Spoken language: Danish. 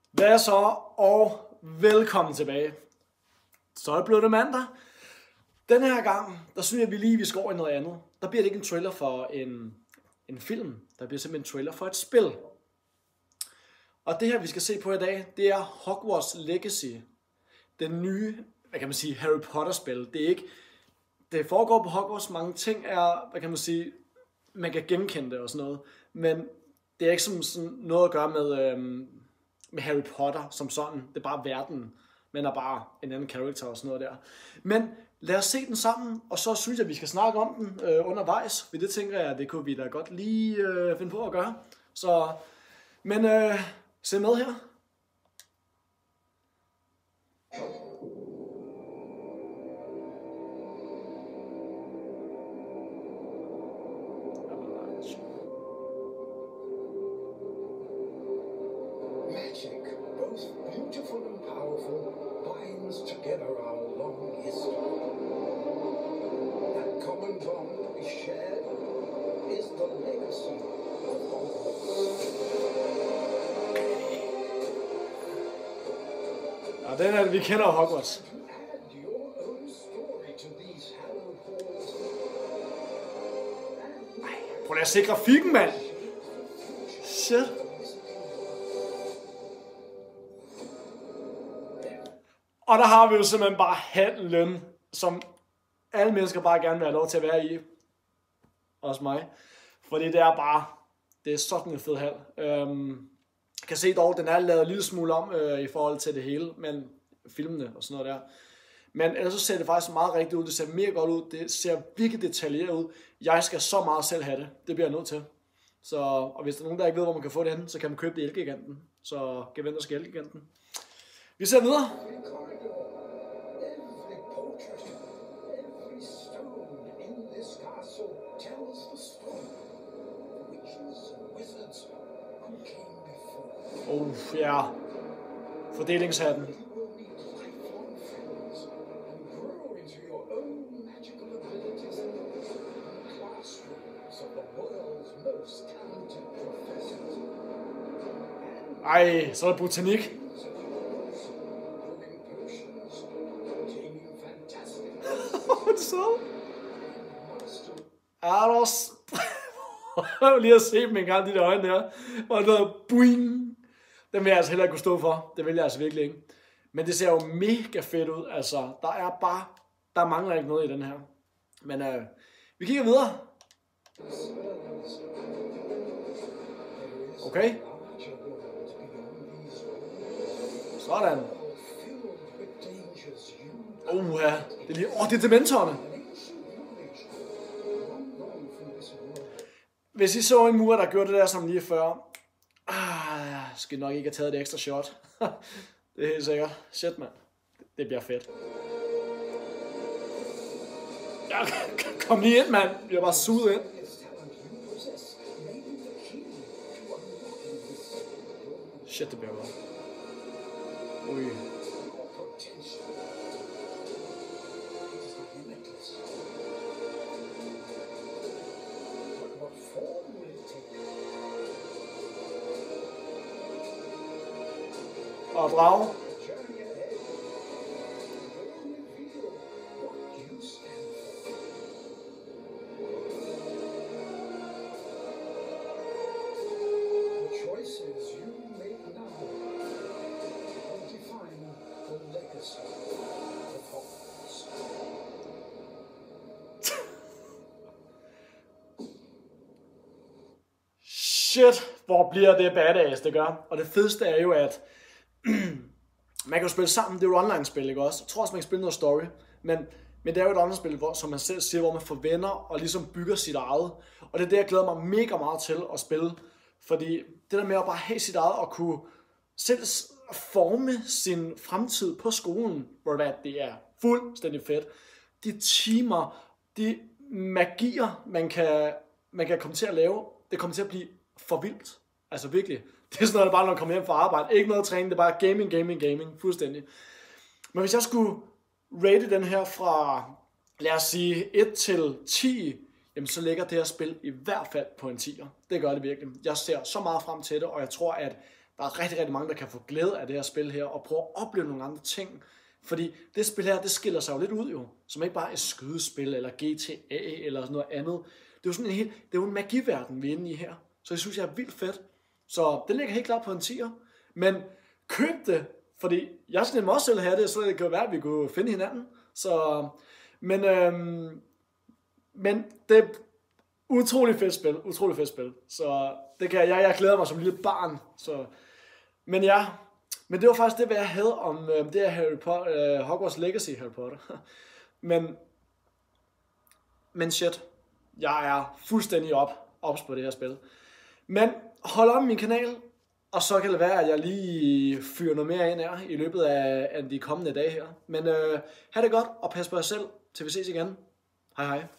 Hvad så, og velkommen tilbage. Så er det blevet det mandag. Den her gang, der synes jeg, at vi skal over i noget andet. Der bliver det ikke en trailer for en film. Der bliver simpelthen en trailer for et spil. Og det her, vi skal se på i dag, det er Hogwarts Legacy. Den nye, hvad kan man sige, Harry Potter-spil. Det foregår på Hogwarts. Mange ting er, hvad kan man sige, man kan genkende det og sådan noget. Men det er ikke sådan noget at gøre med Harry Potter som sådan. Det er bare verden, men er bare en anden karakter og sådan noget der. Men lad os se den sammen, og så synes jeg, at vi skal snakke om den undervejs. For det tænker jeg, det kunne vi da godt lige finde på at gøre. Så, men se med her. Magic, both beautiful and powerful, binds together our long history. That common bond we share is the legacy of Hogwarts. Ja, den er det, vi kender Hogwarts. To add your own story to these hallowed halls. Prøv lige at se grafikken, mand. Shit. Og der har vi jo simpelthen bare handlen, som alle mennesker bare gerne vil have lov til at være i. Også mig. Fordi det er sådan en fed hal. Jeg kan se dog, den er lavet en lille smule om i forhold til det hele, men filmene og sådan noget der. Men ellers så ser det faktisk meget rigtigt ud. Det ser mere godt ud. Det ser virkelig detaljeret ud. Jeg skal så meget selv have det. Det bliver jeg nødt til. Så, og hvis der er nogen, der ikke ved, hvor man kan få det henne, så kan man købe det i Elgiganten. Så Gevent og Elgiganten. Vi ser videre. Every portrait, every stone in this castle tells the story of witches and wizards who came before. Ja. Fordelingshatten. You will meet lifelong friends and grow into your own magical abilities in the classrooms of the world's most talented professors. Ej, så er der botanik. Brewing potions, taming fantastic Så master. er der også... Jeg vil lige at se dem en gang, de der øjne der. Og noget boing. Den vil jeg altså heller ikke kunne stå for. Det vil jeg altså virkelig ikke. Men det ser jo mega fedt ud. Altså, der mangler ikke noget i den her. Men vi kigger videre. Okay. Sådan. Ja. Det er lige... det er dementorerne. Hvis I så en mur, der gjorde det der som lige før, jeg skal nok ikke have taget det ekstra shot. Det er helt sikkert. Shit, mand. Det bliver fedt. Ja, kom lige ind, mand. Vi bliver bare suget ind. Shit, det bliver godt. Ui. Og drage. Shit, hvor bliver det badass, det gør. Og det fedeste er jo, at man kan jo spille sammen. Det er jo et online-spil, ikke også? Jeg tror også, man kan spille noget story. Men det er jo et online-spil, hvor, som man selv siger, hvor man får venner og ligesom bygger sit eget. Og det er det, jeg glæder mig mega meget til at spille. Fordi det der med at bare have sit eget og kunne selv forme sin fremtid på skolen, hvor det er fuldstændig fedt. De timer, de magier, man kan komme til at lave, det kommer til at blive for vildt. Altså virkelig. Det er sådan noget, bare når man kommer hjem fra arbejde. Ikke noget træning, det er bare gaming. Fuldstændig. Men hvis jeg skulle rate den her fra, lad os sige, 1 til 10, jamen så ligger det her spil i hvert fald på en 10'er. Det gør det virkelig. Jeg ser så meget frem til det, og jeg tror, at der er rigtig, rigtig mange, der kan få glæde af det her spil her, og prøve at opleve nogle andre ting. Fordi det spil her, det skiller sig jo lidt ud jo, som ikke bare et skydespil, eller GTA, eller sådan noget andet. Det er jo sådan det er jo en magiverden, vi er inde i her. Så det synes jeg er vildt fedt. Så det ligger helt klart på en 10'er. Men køb det, fordi jeg synes nemlig også selv have det, så det kan jo være, at vi kunne finde hinanden. Så, men det er utrolig fedt spil. Så det kan jeg glæder mig som lille barn. Så, men det var faktisk det, hvad jeg havde om det her Hogwarts Legacy Harry Potter. men shit, jeg er fuldstændig ops på det her spil. Men hold om min kanal, og så kan det være, at jeg lige fyrer noget mere ind her i løbet af de kommende dage her. Men have det godt, og pas på jer selv, til vi ses igen. Hej hej.